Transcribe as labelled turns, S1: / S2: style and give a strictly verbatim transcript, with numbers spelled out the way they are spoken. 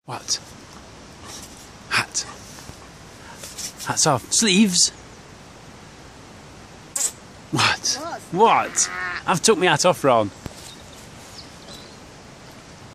S1: What? Hat. Hat's off. Sleeves? What? What? I've took my hat off, Ron.